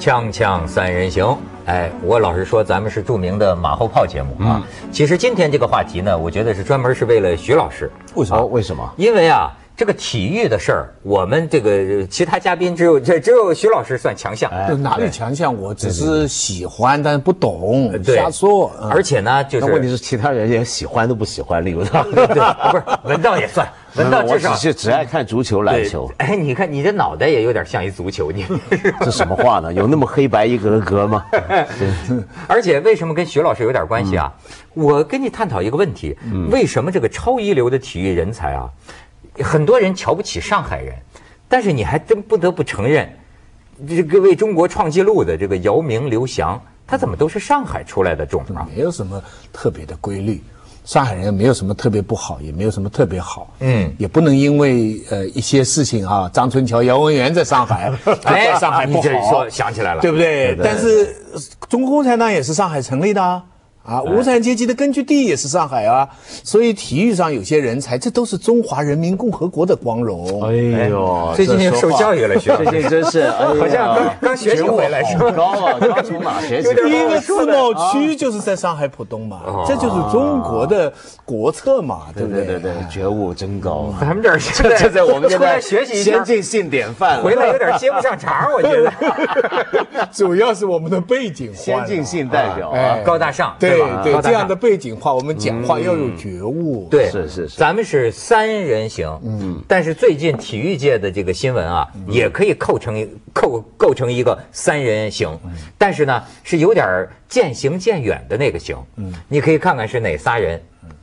锵锵三人行，哎，我老实说，咱们是著名的马后炮节目啊。其实今天这个话题呢，我觉得是专门是为了徐老师。 为什么？为什么？ 因为啊，这个体育的事儿，我们这个其他嘉宾只有徐老师算强项。 哪里强项？我只是喜欢，但是不懂，瞎说。 而且呢，就是问题是其他人也喜欢都不喜欢，例如他， 对，不是文道也算。文道至少只爱看足球、篮球。 哎，你看你的脑袋也有点像一足球，你这什么话呢？有那么黑白一格格吗？ 而且为什么跟徐老师有点关系啊？我跟你探讨一个问题：为什么这个超一流的体育人才啊，很多人瞧不起上海人，但是你还真不得不承认，这个为中国创纪录的这个姚明、刘翔，他怎么都是上海出来的种啊？ 没有什么特别的规律。上海人没有什么特别不好，也没有什么特别好，也不能因为一些事情啊，张春桥、姚文元在上海， 哎， 上海不好， 你这说想起来了， 对不对？但是中国共产党也是上海成立的啊，无产阶级的根据地也是上海啊，所以体育上有些人才，这都是中华人民共和国的光荣。 哎呦， 最近受教育了，徐老师， 最近真是， 好像刚学习回来，是吧？ 高啊，刚从哪学习？ 第一个自贸区就是在上海浦东嘛，这就是中国的国策嘛，对不对？ 对，觉悟真高。 咱们这儿这在我们出来学习一下， 先进性典范， 回来有点接不上茬，我觉得。 主要是我们的背景， 先进性代表啊， 高大上。 对，这样的背景化，我们讲话要有觉悟。 对， 是， 咱们是三人行，但是最近体育界的这个新闻啊，也可以构成一个三人行，但是呢，是有点渐行渐远的那个行。你可以看看是哪仨人。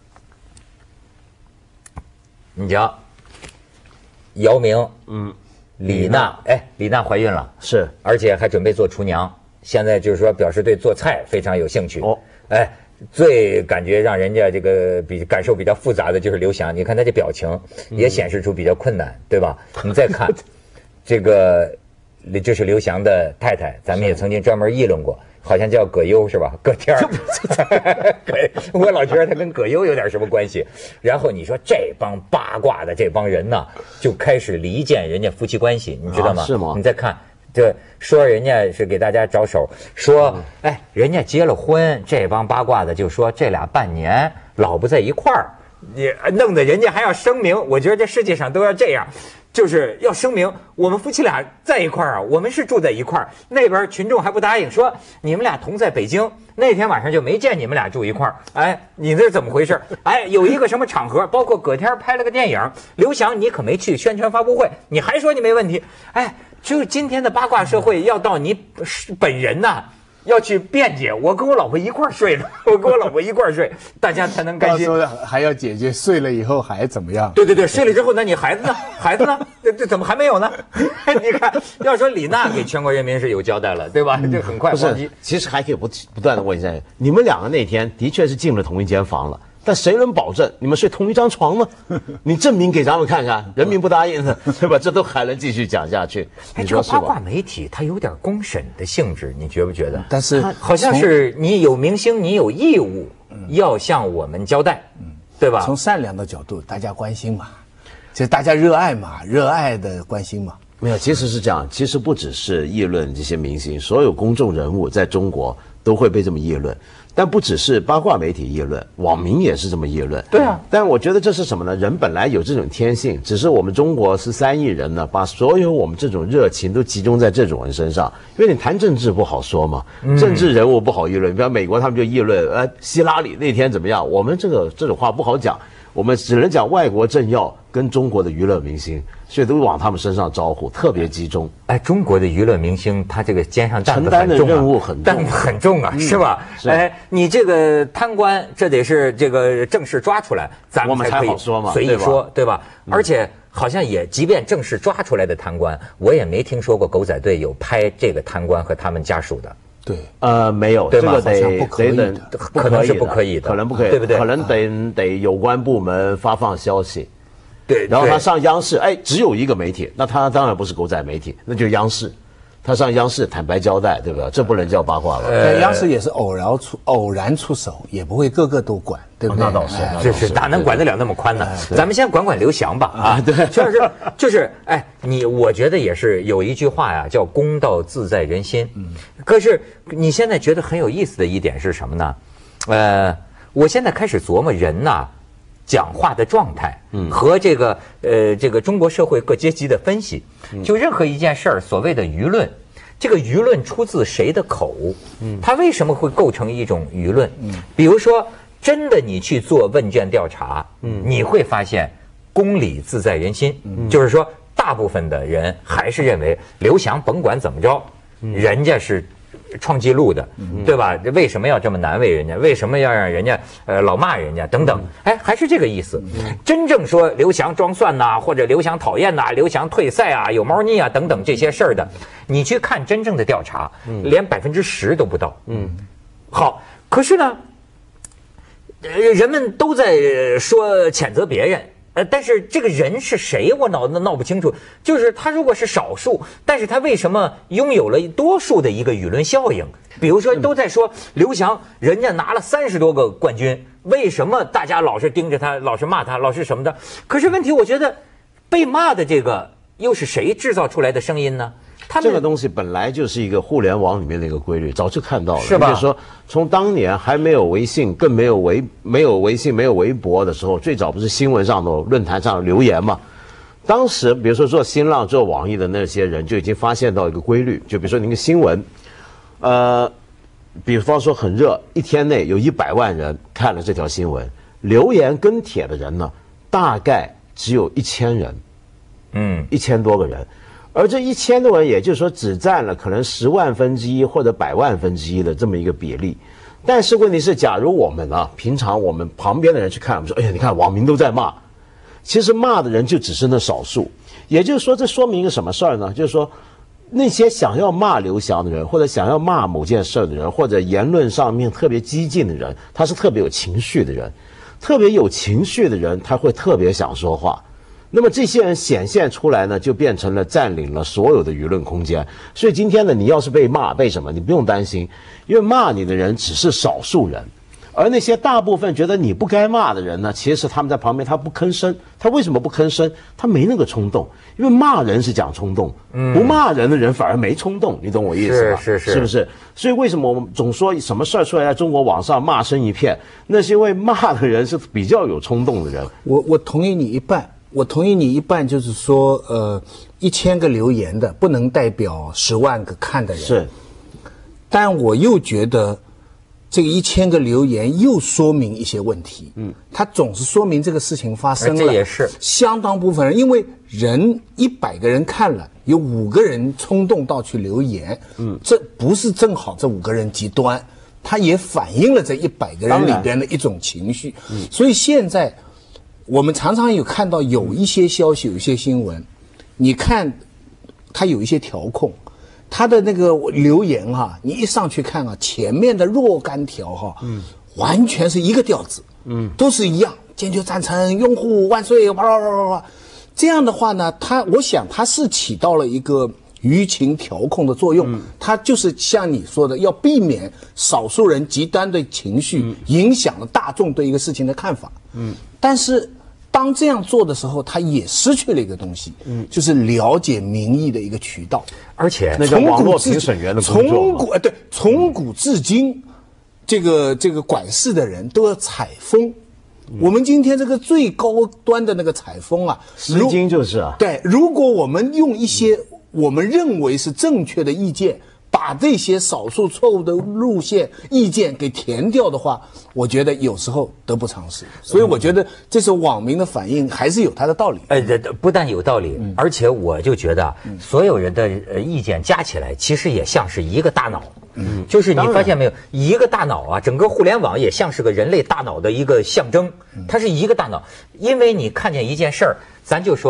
你瞧，姚明，李娜，哎，李娜怀孕了， 是， 而且还准备做厨娘，现在就是说表示对做菜非常有兴趣。哎。最感觉让人家这个感受比较复杂的就是刘翔，你看他这表情也显示出比较困难，对吧？你再看这个，这是刘翔的太太，咱们也曾经专门议论过，好像叫葛优是吧？葛天儿，我老觉得他跟葛优有点什么关系。然后你说这帮八卦的这帮人呢，就开始离间人家夫妻关系，你知道吗？ 是吗？ 你再看。这说人家是给大家找手，说哎，人家结了婚，这帮八卦的就说这俩半年老不在一块儿，也弄得人家还要声明。我觉得这世界上都要这样，就是要声明我们夫妻俩在一块儿啊，我们是住在一块儿。那边群众还不答应，说你们俩同在北京，那天晚上就没见你们俩住一块儿。哎，你这怎么回事？哎，有一个什么场合，包括葛天拍了个电影，刘翔你可没去宣传发布会，你还说你没问题？哎。就是今天的八卦社会要到你本人呐，要去辩解。我跟我老婆一块儿睡的，我跟我老婆一块儿睡，大家才能开心。 还要解决睡了以后还怎么样？ 对，睡了之后，那你孩子呢？孩子呢？这怎么还没有呢？你看，要说李娜给全国人民是有交代了，对吧？这很快忘记。 其实还可以不断的问一下，你们两个那天的确是进了同一间房了。但谁能保证你们睡同一张床呢？你证明给咱们看看，人民不答应的，对吧？这都还能继续讲下去。 哎，这个八卦媒体它有点公审的性质，你觉不觉得？ 但是好像是你有明星，你有义务要向我们交代，对吧？ 从善良的角度，大家关心嘛，就大家热爱嘛，热爱的关心嘛。 没有，其实是这样，其实不只是议论这些明星，所有公众人物在中国都会被这么议论。但不只是八卦媒体议论，网民也是这么议论。 对啊， 但我觉得这是什么呢？人本来有这种天性，只是我们中国13亿人呢，把所有我们这种热情都集中在这种人身上。因为你谈政治不好说嘛，政治人物不好议论。比方美国他们就议论，希拉里那天怎么样？我们这种话不好讲，我们只能讲外国政要跟中国的娱乐明星。所以都往他们身上招呼，特别集中。 哎，中国的娱乐明星，他这个肩上承担的任务很重， 担子很重啊，是吧？哎，你这个贪官，这得是这个正式抓出来，咱们才可以随意说，对吧？而且好像也，即便正式抓出来的贪官，我也没听说过狗仔队有拍这个贪官和他们家属的。 对， 没有， 对吧？ 这个得可能是不可以的， 可能不可以， 对不对？ 可能得有关部门发放消息。 对， 然后他上央视，哎，只有一个媒体，那他当然不是狗仔媒体，那就是央视。 他上央视坦白交代，对吧？这不能叫八卦了。 对，央视也是偶然出手，也不会个个都管，对不对？ 那倒是， 是哪能管得了那么宽呢？咱们先管刘翔吧啊！对，就是哎，我觉得也是有一句话呀，叫公道自在人心。可是你现在觉得很有意思的一点是什么呢？我现在开始琢磨人呐，讲话的状态，和这个中国社会各阶级的分析，就任何一件事儿，所谓的舆论，这个舆论出自谁的口？它为什么会构成一种舆论？比如说，真的你去做问卷调查，你会发现公理自在人心，就是说，大部分的人还是认为刘翔甭管怎么着，人家是创纪录的，对吧？为什么要这么难为人家？为什么要让人家老骂人家等等？哎，还是这个意思。真正说刘翔装蒜呐，或者刘翔讨厌呐，刘翔退赛啊，有猫腻啊等等这些事儿的，你去看真正的调查，连10%都不到。好，可是呢，人们都在说谴责别人。但是这个人是谁，我闹不清楚。就是他如果是少数，但是他为什么拥有了多数的一个舆论效应？比如说都在说刘翔，人家拿了30多个冠军，为什么大家老是盯着他，老是骂他，老是什么的？可是问题，我觉得被骂的这个又是谁制造出来的声音呢？ 这个东西本来就是一个互联网里面的一个规律，早就看到了。 是吧？ 就是说，从当年还没有微信，更没有微信、没有微博的时候，最早不是新闻上的论坛上留言嘛？当时比如说做新浪、做网易的那些人就已经发现到一个规律，就比如说你一个新闻，比方说很热，一天内有100万人看了这条新闻，留言跟帖的人呢，大概只有1000人，1000多个人。而这1000多人，也就是说只占了可能10万分之一或者100万分之一的这么一个比例。但是问题是，假如我们平常我们旁边的人去看，我们说，哎呀，你看网民都在骂，其实骂的人就只是那少数。也就是说，这说明一个什么事儿呢？就是说，那些想要骂刘翔的人，或者想要骂某件事的人，或者言论上面特别激进的人，他是特别有情绪的人，特别有情绪的人，他会特别想说话。那么这些人显现出来呢，就变成了占领了所有的舆论空间。所以今天呢，你要是被骂，被什么，你不用担心，因为骂你的人只是少数人，而那些大部分觉得你不该骂的人呢，其实他们在旁边，他不吭声。他为什么不吭声？他没那个冲动，因为骂人是讲冲动，不骂人的人反而没冲动，你懂我意思吧？是不是？所以为什么我们总说什么事儿出来在中国网上骂声一片？那是因为骂的人是比较有冲动的人。 我同意你一半。就是说，1000个留言的不能代表10万个看的人。 是， 但我又觉得这个1000个留言又说明一些问题。它总是说明这个事情发生了。 这也是相当部分人，因为人100个人看了，有5个人冲动到去留言。这不是正好这5个人极端，它也反映了这100个人里边的一种情绪。所以现在我们常常有看到有一些消息，有一些新闻，你看它有一些调控，它的那个留言你一上去看前面的若干条完全是一个调子，都是一样，坚决赞成，拥护万岁，哗哗哗哗。这样的话呢，我想它是起到了一个舆情调控的作用，它就是像你说的，要避免少数人极端的情绪影响了大众对一个事情的看法。但是当这样做的时候，他也失去了一个东西，就是了解民意的一个渠道。 而且那叫网络评审员的工作。 从古至今，这个管事的人都要采风。我们今天这个最高端的那个采风诗经就是啊。 对，如果我们用一些我们认为是正确的意见，把这些少数错误的路线意见给填掉的话，我觉得有时候得不偿失。所以我觉得这是网民的反应还是有它的道理。 不但有道理，而且我就觉得所有人的意见加起来，其实也像是一个大脑。就是你发现没有，一个大脑整个互联网也像是个人类大脑的一个象征，它是一个大脑。因为你看见一件事儿，咱就说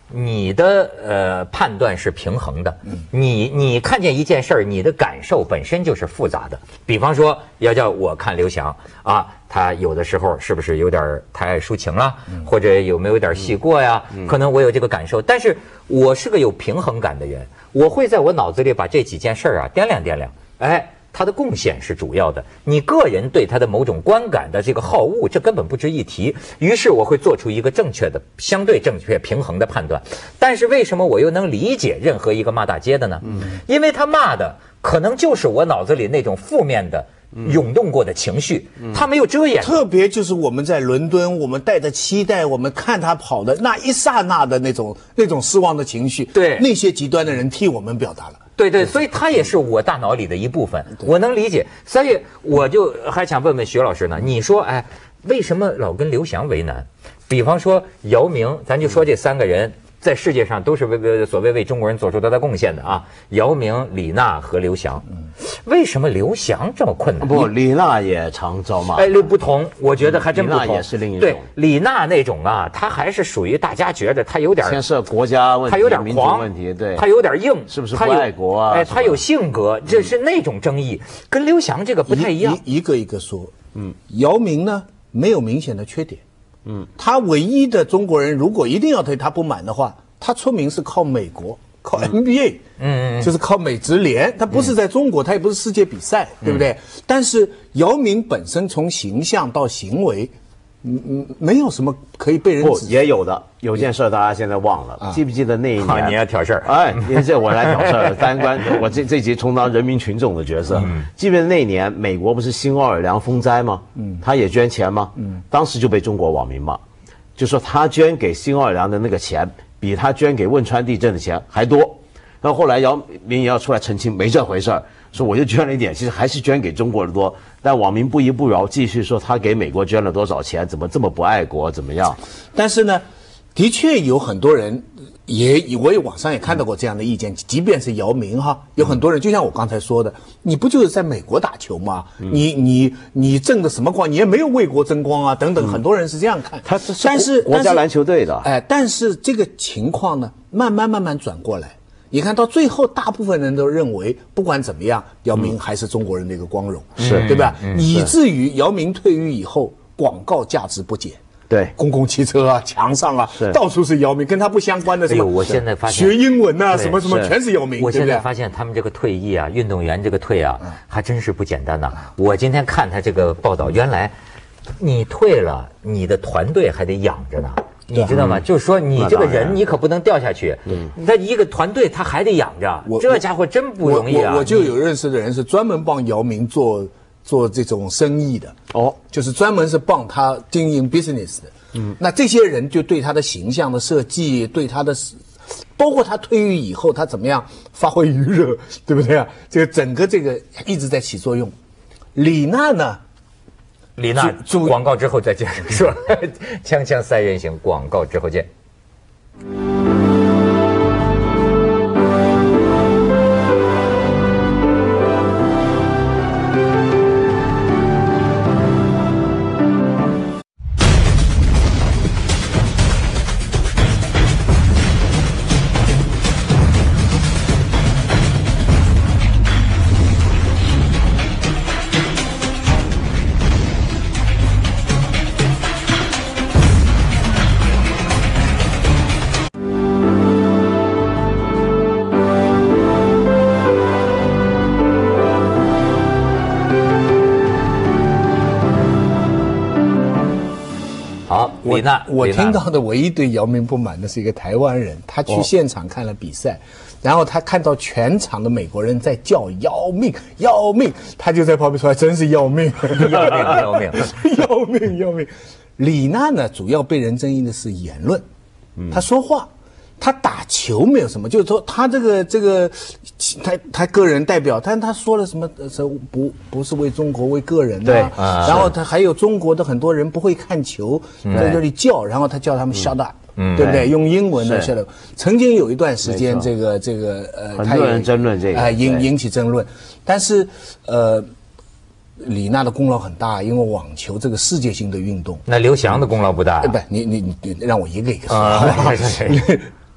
你的判断是平衡的，你看见一件事儿，你的感受本身就是复杂的。比方说，要叫我看刘翔啊，他有的时候是不是有点太爱抒情了，或者有没有点戏过呀？可能我有这个感受，但是我是个有平衡感的人，我会在我脑子里把这几件事儿啊掂量掂量，哎。他的贡献是主要的，你个人对他的某种观感的这个好恶，这根本不值一提。于是我会做出一个正确的、相对正确、平衡的判断。但是为什么我又能理解任何一个骂大街的呢？因为他骂的可能就是我脑子里那种负面的。涌动过的情绪，他没有遮掩。 特别就是我们在伦敦，我们带着期待，我们看他跑的那一刹那的那种失望的情绪， 对那些极端的人替我们表达了。 对，所以他也是我大脑里的一部分，我能理解。所以我就还想问问徐老师呢，你说，哎，为什么老跟刘翔为难？比方说姚明，咱就说这3个人。在世界上都是为中国人做出他的贡献的啊，姚明、李娜和刘翔。为什么刘翔这么困难？ 不，李娜也常遭骂。 哎，不同，我觉得还真不同。 李娜也是另一种。 对，李娜那种啊，她还是属于大家觉得她有点牵涉国家问题， 她有点狂问题，对， 她有点硬， 是不是不爱国啊？ 哎，她有性格，这是那种争议，跟刘翔这个不太一样。 一个一个说，姚明呢没有明显的缺点。他唯一的中国人，如果一定要对他不满的话，他出名是靠美国，靠 NBA，就是靠美职联，他不是在中国，他也不是世界比赛，对不对？但是姚明本身从形象到行为，没有什么可以被人指。 也有的，有件事大家现在忘了，记不记得那一年？ 你要挑事儿， 哎，这我来挑事儿，三观，我这集充当人民群众的角色。记不记得那一年美国不是新奥尔良风灾吗？他也捐钱吗？当时就被中国网民骂，就说他捐给新奥尔良的那个钱，比他捐给汶川地震的钱还多。然后后来姚明也要出来澄清，没这回事儿，说我就捐了一点，其实还是捐给中国的多。但网民不依不饶，继续说他给美国捐了多少钱，怎么这么不爱国，怎么样？ 但是呢，的确有很多人我也网上也看到过这样的意见，即便是姚明哈，有很多人就像我刚才说的，你不就是在美国打球吗？你挣的什么光？你也没有为国争光啊，等等，很多人是这样看。但是国家篮球队的， 哎，但是这个情况呢，慢慢转过来。你看到最后，大部分人都认为，不管怎么样，姚明还是中国人的一个光荣， 是对吧？以至于姚明退役以后，广告价值不减。 对， 公共汽车啊，墙上啊，到处是姚明，跟他不相关的什么， 我现在发现学英文啊，什么全是姚明。 我现在发现他们这个退役啊，运动员这个退啊，还真是不简单呐。我今天看他这个报道，原来你退了，你的团队还得养着呢。你知道吗？就是说，你这个人你可不能掉下去。他一个团队他还得养着，这家伙真不容易啊！ 我就有认识的人是专门帮姚明做这种生意的，就是专门是帮他经营 business 的。那这些人就对他的形象的设计，对他的，包括他退役以后他怎么样发挥余热，对不对啊？这个整个这个一直在起作用。李娜呢？ 李娜，广告之后再见，是吧？锵锵三人行，广告之后见。 我听到的唯一对姚明不满的是一个台湾人，他去现场看了比赛，然后他看到全场的美国人在叫姚明，姚明，他就在旁边说：“真是要命， 要命， 要命，要命！”李娜呢，主要被人争议的是言论，他说话。他打球没有什么，就是说他这个，他个人代表，但他说了什么不是为中国为个人对， 然后他还有中国的很多人不会看球，在这里叫，然后他叫他们 shut up，对不对？用英文的 shut up。曾经有一段时间，这个很多人争论这个， 引起争论，但是李娜的功劳很大，因为网球这个世界性的运动。 那刘翔的功劳不大。 不，你让我一个一个说。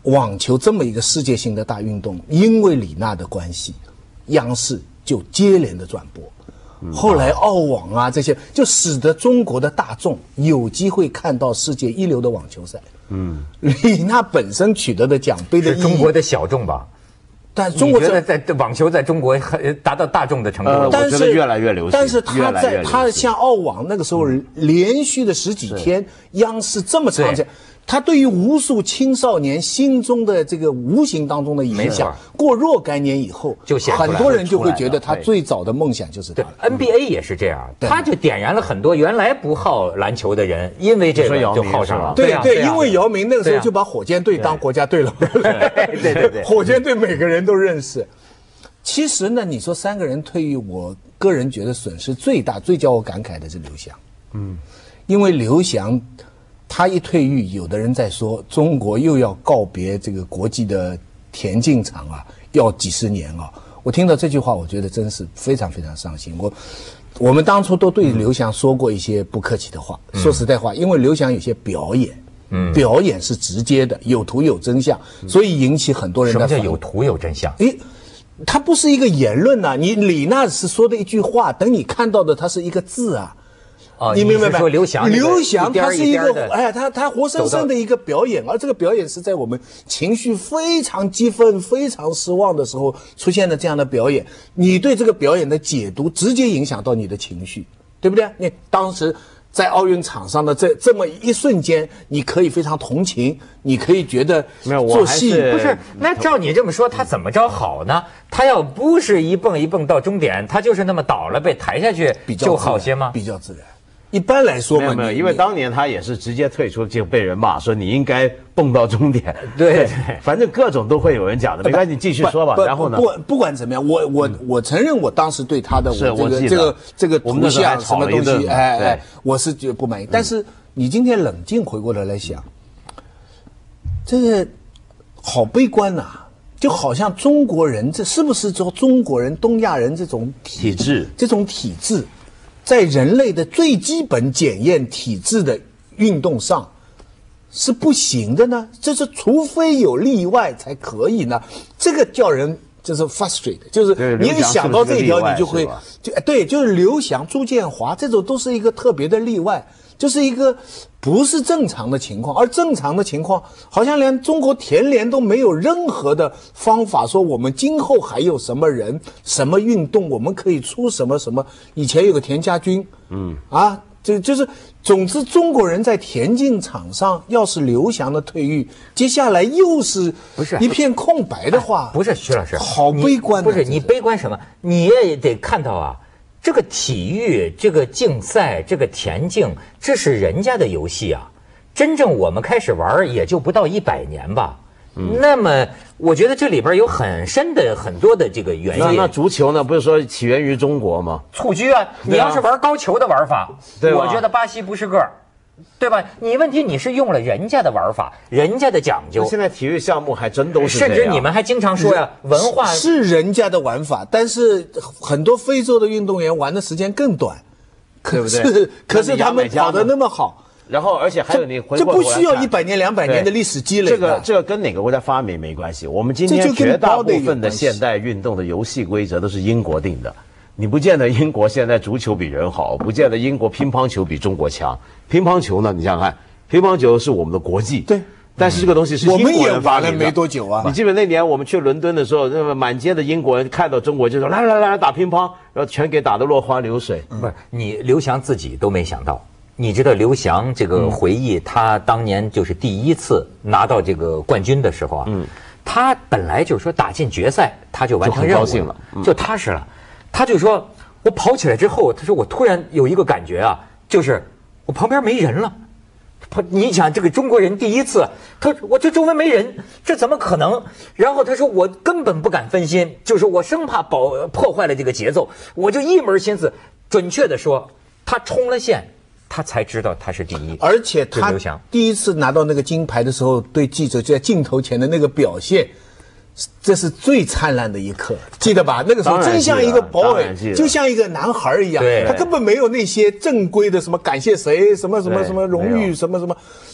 网球这么一个世界性的大运动，因为李娜的关系，央视就接连的转播。后来澳网啊这些，就使得中国的大众有机会看到世界一流的网球赛。李娜本身取得的奖杯的意义， 是中国的小众吧？ 但中国你觉得在网球在中国达到大众的程度了？ 我觉得越来越流行。 但是他像澳网那个时候连续的十几天，央视这么长时间。他对于无数青少年心中的这个无形当中的影响，过若干年以后， 就很多人就会觉得他最早的梦想就是他。 NBA 也是这样，他就点燃了很多原来不好篮球的人，因为这个就好上了。 对，因为姚明那个时候就把火箭队当国家队了。 对， 火箭队每个人都认识。其实呢，你说3个人退役，我个人觉得损失最大、最叫我感慨的是刘翔。因为刘翔。他一退役，有的人在说中国又要告别这个国际的田径场啊，要几十年啊。我听到这句话，我觉得真是非常非常伤心。我们当初都对刘翔说过一些不客气的话。说实在话，因为刘翔有些表演，表演是直接的，有图有真相，所以引起很多人的。 什么叫有图有真相？ 他不是一个言论呐，你李娜是说的一句话，等你看到的它是一个字啊。 你明白吗？说刘翔他是一个他活生生的一个表演，而这个表演是在我们情绪非常激愤、非常失望的时候出现的这样的表演。你对这个表演的解读，直接影响到你的情绪，对不对？你当时在奥运场上的这么一瞬间，你可以非常同情，你可以觉得做戏不是。那照你这么说，他怎么着好呢？他要不是一蹦一蹦到终点，他就是那么倒了被抬下去，就好些吗？ 比较自然。一般来说嘛， 没有，因为当年他也是直接退出，就被人骂说你应该蹦到终点。 对， 反正各种都会有人讲的，没关系，你继续说吧。然后呢？ 不管怎么样，我承认我当时对他的这个图像什么东西，我是觉得不满意。但是你今天冷静回过头来想，这个好悲观呐，就好像中国人这是不是说中国人、东亚人这种体质，在人类的最基本检验体质的运动上是不行的呢？这是除非有例外才可以呢。这个叫人就是 frustrate， 就是你一想到这一条，你就会就是刘翔、朱建华这种都是一个特别的例外，就是一个不是正常的情况。而正常的情况，好像连中国田联都没有任何的方法说我们今后还有什么人、什么运动，我们可以出什么什么。以前有个田家军，就是总之中国人在田径场上，要是刘翔的退役，接下来又是一片空白的话， 不是徐老师， 好悲观。 不是你悲观什么？你也得看到啊。这个体育，这个竞赛，这个田径，这是人家的游戏啊。真正我们开始玩也就不到100年吧。那么我觉得这里边有很深的很多的这个原因。 那足球呢？不是说起源于中国吗？ 蹴鞠啊，你要是玩高球的玩法，我觉得巴西不是个儿。对吧？你问题你是用了人家的玩法，人家的讲究。 现在体育项目还真都是这样， 甚至你们还经常说呀，文化是人家的玩法，但是很多非洲的运动员玩的时间更短， 对不对？ 可是他们跑得那么好。 然后，而且还有你回这不需要100年、200年的历史积累。 这个跟哪个国家发明没关系。我们今天绝大部分的现代运动的游戏规则都是英国定的。你不见得英国现在足球比人好，不见得英国乒乓球比中国强。乒乓球呢，你想想看，乒乓球是我们的国技， 对， 但是这个东西是英国人发明的。 我们也玩了没多久啊。 你记得那年我们去伦敦的时候，那么满街的英国人看到中国就说来打乒乓，然后全给打得落花流水。 不是你刘翔自己都没想到，你知道刘翔这个回忆，他当年就是第一次拿到这个冠军的时候啊，他本来就是说打进决赛他就完成任务了，就踏实了。他就说，我跑起来之后，他说我突然有一个感觉啊，就是我旁边没人了。你想这个中国人第一次，他说我这周围没人，这怎么可能？然后他说我根本不敢分心，就是我生怕破坏了这个节奏，我就一门心思。准确的说，他冲了线，他才知道他是第一。 而且他第一次拿到那个金牌的时候，对记者在镜头前的那个表现。这是最灿烂的一刻，记得吧？那个时候真像一个boy，就像一个男孩一样，他根本没有那些正规的什么感谢谁、什么荣誉、什么，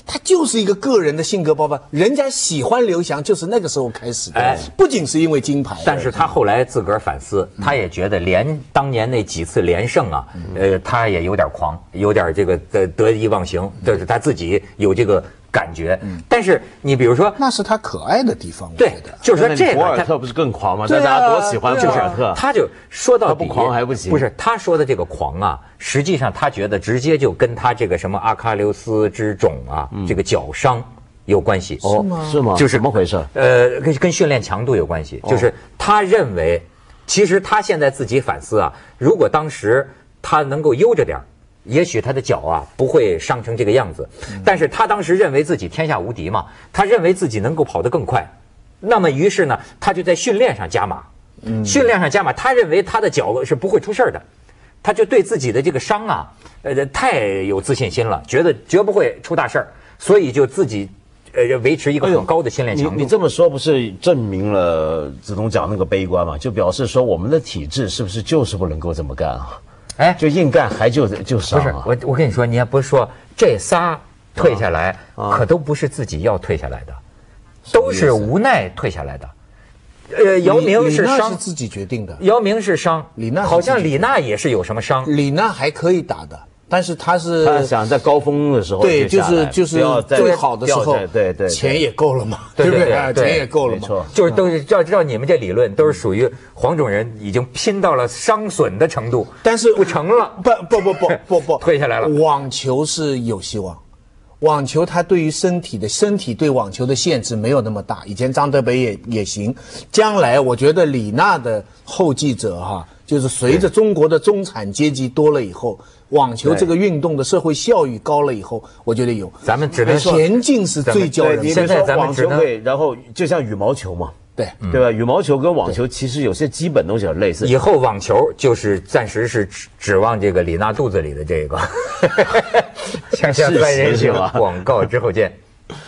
他就是一个个人的性格爆发，人家喜欢刘翔就是那个时候开始的，不仅是因为金牌， 但是他后来自个儿反思，他也觉得当年那几次连胜啊，他也有点狂，有点这个得意忘形，就是他自己有这个感觉。但是你比如说， 那是他可爱的地方， 对，就是说这个博尔特不是更狂吗？ 对啊， 大家多喜欢博尔特， 他就说到底他不狂还不行。 不是他说的这个狂啊，实际上他觉得直接就跟他这个什么阿喀琉斯之踵啊，这个脚伤有关系。 哦，是吗？ 就是怎么回事？ 跟训练强度有关系。就是他认为，其实他现在自己反思啊，如果当时他能够悠着点，也许他的脚啊不会伤成这个样子。但是他当时认为自己天下无敌嘛，他认为自己能够跑得更快，那么于是呢，他就在训练上加码。训练上加码，他认为他的脚是不会出事的，他就对自己的这个伤啊，太有自信心了，觉得绝不会出大事儿，所以就自己维持一个很高的训练强度。 你这么说不是证明了子东讲那个悲观吗？就表示说我们的体质是不是就是不能够这么干啊？哎，就硬干还就伤啊？ 不是，我跟你说，你还不是说这仨退下来，可都不是自己要退下来的，都是无奈退下来的。姚明是伤， 是自己决定的。 姚明是伤， 李娜好像李娜也是有什么伤。 李娜还可以打的，但是他想在高峰的时候， 对，就是最好的时候， 对， 钱也够了嘛， 对不对？钱也够了嘛， 就是都是照你们这理论，都是属于黄种人已经拼到了伤损的程度， 但是不成了， 不退下来了。 网球是有希望。网球它对于身体对网球的限制没有那么大，以前张德培也行，将来我觉得李娜的后继者哈，就是随着中国的中产阶级多了以后，网球这个运动的社会效益高了以后，我觉得有。 咱们只能说田径是最叫人。 现在咱们只能然后就像羽毛球嘛。对吧？羽毛球跟网球其实有些基本东西很类似。 以后网球就是暂时是指望这个李娜肚子里的这个。锵锵三人行，广告之后见。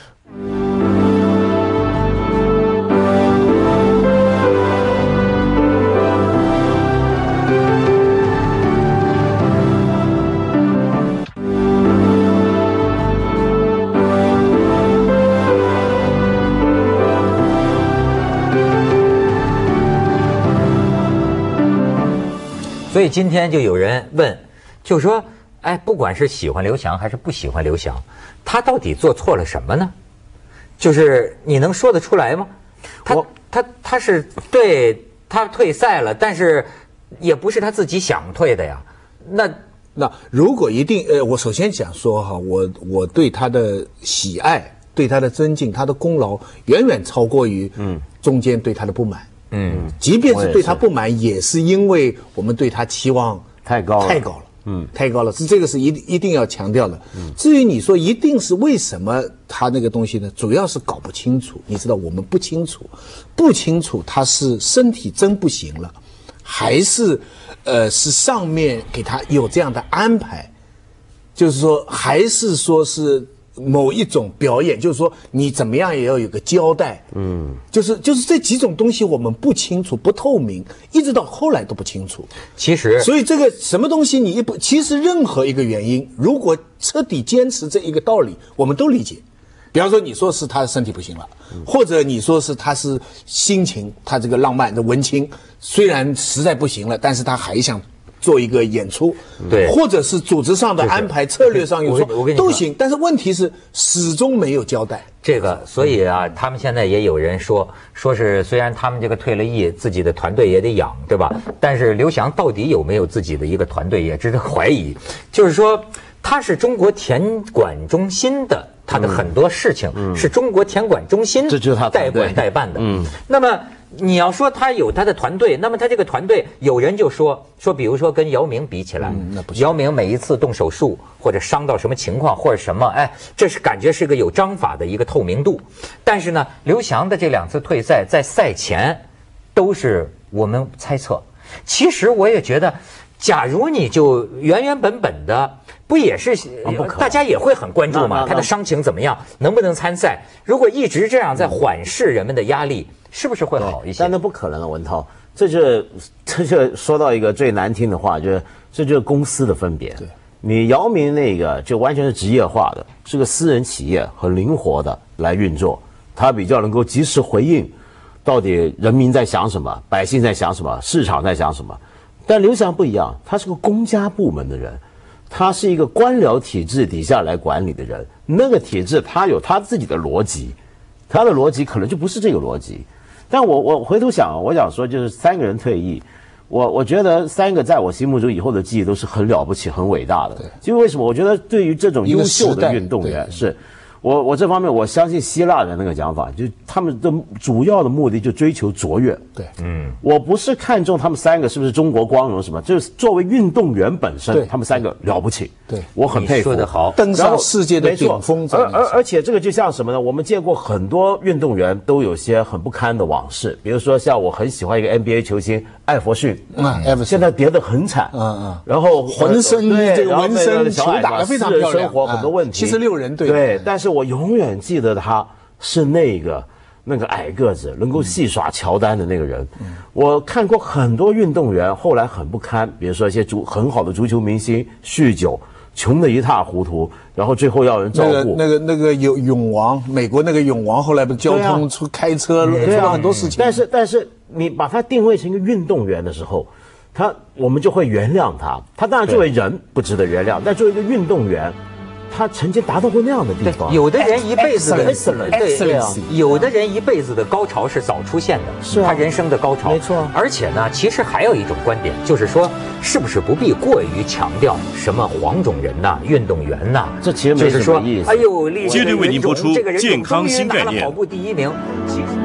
所以今天就有人问，就说，哎，不管是喜欢刘翔还是不喜欢刘翔，他到底做错了什么呢？就是你能说得出来吗？他是对他退赛了，但是也不是他自己想退的呀。 那如果一定我首先想说哈，我对他的喜爱，对他的尊敬，他的功劳远远超过于中间对他的不满。即便是对他不满，也是因为我们对他期望太高了， 太高了，这个是一定要强调的。至于你说一定是为什么他那个东西呢，主要是搞不清楚。你知道我们不清楚他是身体真不行了，还是是上面给他有这样的安排，就是说还是说是某一种表演，就是说你怎么样也要有个交代。就是这几种东西我们不清楚，不透明，一直到后来都不清楚。 其实， 所以这个什么东西其实任何一个原因，如果彻底坚持这一个道理，我们都理解。比方说你说是他身体不行了，或者你说是他是心情，他这个浪漫的文青虽然实在不行了，但是他还想做一个演出， 对， 或者是组织上的安排、策略上有说都行，但是问题是始终没有交代。 这个，所以啊，他们现在也有人说是虽然他们这个退了役，自己的团队也得养，对吧？但是刘翔到底有没有自己的一个团队，也值得怀疑。就是说，他是中国田管中心的，他的很多事情是中国田管中心代管代办的。那么你要说他有他的团队，那么他这个团队，有人就说，比如说跟姚明比起来，姚明每一次动手术或者伤到什么情况或者什么，哎，这是感觉是个有章法的一个透明度。但是呢，刘翔的这2次退赛在赛前都是我们猜测。其实我也觉得，假如你就原本的，不也是大家也会很关注嘛？他的伤情怎么样，能不能参赛？如果一直这样在缓释人们的压力，是不是会好一些？ 但那不可能了，文涛，这就说到一个最难听的话，就是这就是公司的分别。对， 你姚明那个就完全是职业化的，是个私人企业，很灵活的来运作，他比较能够及时回应，到底人民在想什么，百姓在想什么，市场在想什么。但刘翔不一样，他是个公家部门的人，他是一个官僚体制底下来管理的人，那个体制他有他自己的逻辑，他的逻辑可能就不是这个逻辑。但我回头想，我想说就是3个人退役。我觉得3个在我心目中以后的记忆都是很了不起、很伟大的。因为为什么？我觉得对于这种优秀的运动员，是我这方面我相信希腊人那个讲法，就他们的主要的目的就追求卓越。 对， 我不是看重他们3个是不是中国光荣什么，就是作为运动员本身，他们3个了不起。 对， 我很佩服。 说得好， 登上世界的顶峰。 而且这个就像什么呢？我们见过很多运动员都有些很不堪的往事，比如说像我很喜欢一个 NBA 球星艾弗逊，现在跌得很惨，然后浑身这个纹身，球打得非常漂亮， 生活很多问题。 76人队， 对，但是我永远记得他是那个矮个子能够戏耍乔丹的那个人。我看过很多运动员后来很不堪，比如说一些很好的足球明星酗酒，穷得一塌糊涂，然后最后要人照顾。 那个泳王，美国那个泳王，后来不交通开车出了很多事情。 但是你把他定位成一个运动员的时候，我们就会原谅他。他当然作为人不值得原谅，但作为一个运动员，他曾经达到过那样的地方。 有的人一辈子的 excellence， 有的人一辈子的高潮是早出现的， 是他人生的高潮。 没错。 而且呢，其实还有一种观点，就是说，是不是不必过于强调什么黄种人呐、运动员呐？ 这其实没什么意思。 哎呦， 接着为您播出健康新概念。 跑步第1名，其实。